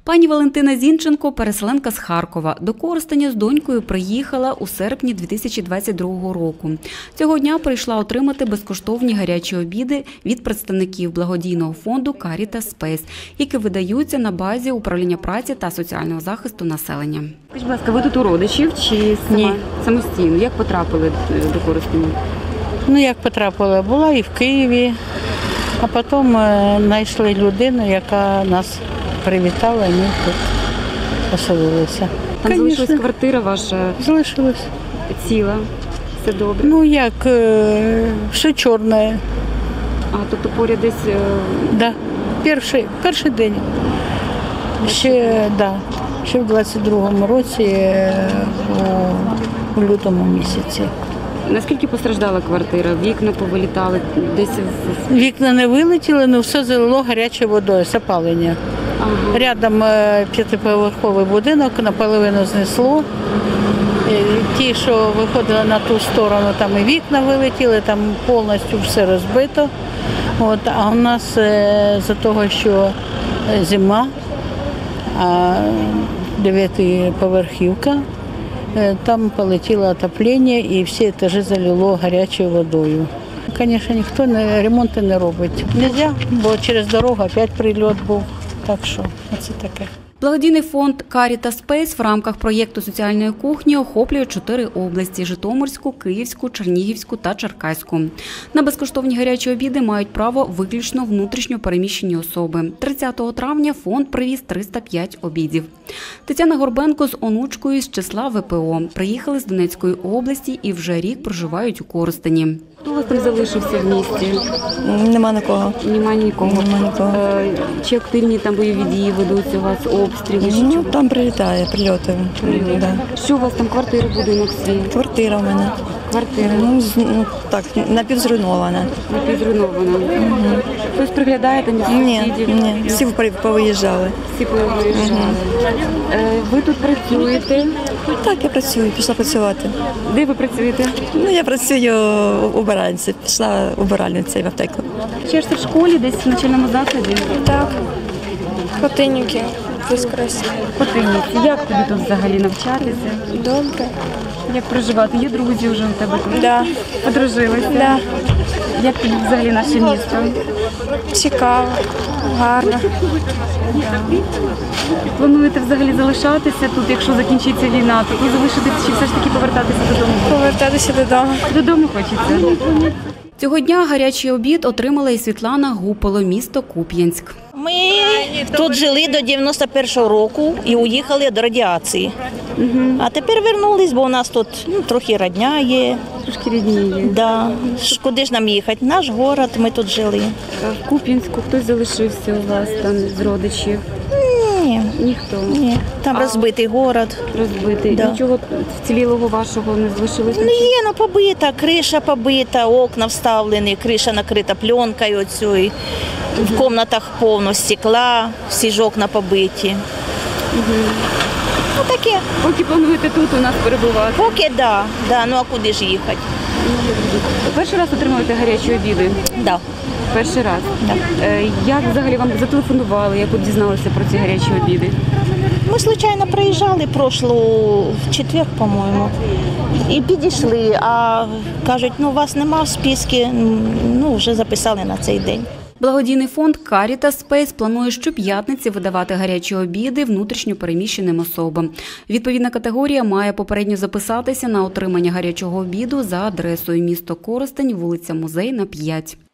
Пані Валентина Зінченко – переселенка з Харкова. До Коростеня з донькою приїхала у серпні 2022 року. Цього дня прийшла отримати безкоштовні гарячі обіди від представників благодійного фонду Caritas Space, які видаються на базі управління праці та соціального захисту населення. Скажіть, будь ласка, ви тут у родичів чи самостійно? Як потрапили до Коростеня? Як потрапила? Була і в Києві, а потім знайшли людину, яка нас привітала, і ми тут поселилися. Там залишилась квартира ваша? Залишилась. Ціла? Все добре? Все чорне. А, тобто поряд десь? Так, перший день. Ще в 22-му році, у лютому місяці. Наскільки постраждала квартира? Вікна повилітали? Вікна не вилетіли, але все залило гарячою водою, з опалення. Ага. Рядом п'ятиповерховий будинок, наполовину знесло. Ті, що виходили на ту сторону, там і вікна вилетіли, там повністю все розбито. А у нас за того, що зима, а 9-поверхівка, там полетіло отоплення і всі етажі залило гарячою водою. Звісно, ніхто ремонти не робить. Нельзя, бо через дорогу опять прильот був. Так що, оце таке. Благодійний фонд Caritas Space в рамках проєкту соціальної кухні охоплює 4 області – Житомирську, Київську, Чернігівську та Черкаську. На безкоштовні гарячі обіди мають право виключно внутрішньо переміщені особи. 30 травня фонд привіз 305 обідів. Тетяна Горбенко з онучкою з числа ВПО. Приїхали з Донецької області і вже рік проживають у Коростені. Хто у вас там залишився в місті? Нема нікого. Нема нікого. Чи активні там бойові дії ведуться у вас, обстріли? Там прилітає, прильоти. Да. Що у вас там, квартира, будинок свій? Квартира в мене. Квартира? Напівзруйнована. Напівзруйнована. Хтось приглядає там із сусідів? Ні, всі повиїжджали. Всі повиїжджали. Ви тут працюєте? Так, я працюю, пішла працювати. Де ви працюєте? Я працюю убиральницею, пішла убиральницею в аптеку. Вчишся в школі, десь в навчальному закладі? Так, Хотинники, Фізкрес. Хотинниці. Як тобі тут взагалі навчатися? Добре. Як проживати? Є друзі вже у тебе тут? Да. Подружилися? Да. Як тобі взагалі наше місто? Цікаво, гарно. Плануєте взагалі залишатися тут, якщо закінчиться війна? Тут залишитися чи все ж таки повертатися додому? Повертатися додому. Додому хочеться. Цього дня гарячий обід отримала і Світлана Гуполо, місто Куп'янськ. Ми тут жили до 91-го року і уїхали до радіації. А тепер вернулись, бо у нас тут трохи родня є. Трошки рідні є. Да. Куди ж нам їхати? Наш город, ми тут жили. В Куп'янську хтось залишився у вас там з родичів? Ні. Ніхто? Ні. Там розбитий город. Розбитий? Да. Нічого вцілілого вашого не залишилося? Є, побита, криша побита, окна вставлені, криша накрита пленкою оцю. В кімнатах повно стекла, всі ж окна побиті. Таке. Поки плануєте тут у нас перебувати? Поки да. А куди ж їхати? Перший раз отримуєте гарячі обіди? Да. Перший раз? Да. Як взагалі вам зателефонували, як дізналися про ці гарячі обіди? Ми, звичайно, приїжджали в четвер, по-моєму, і підійшли, а кажуть, вас нема в списку, вже записали на цей день. Благодійний фонд Caritas Space планує щоп'ятниці видавати гарячі обіди внутрішньо переміщеним особам. Відповідна категорія має попередньо записатися на отримання гарячого обіду за адресою місто Коростень, вулиця Музейна, 5.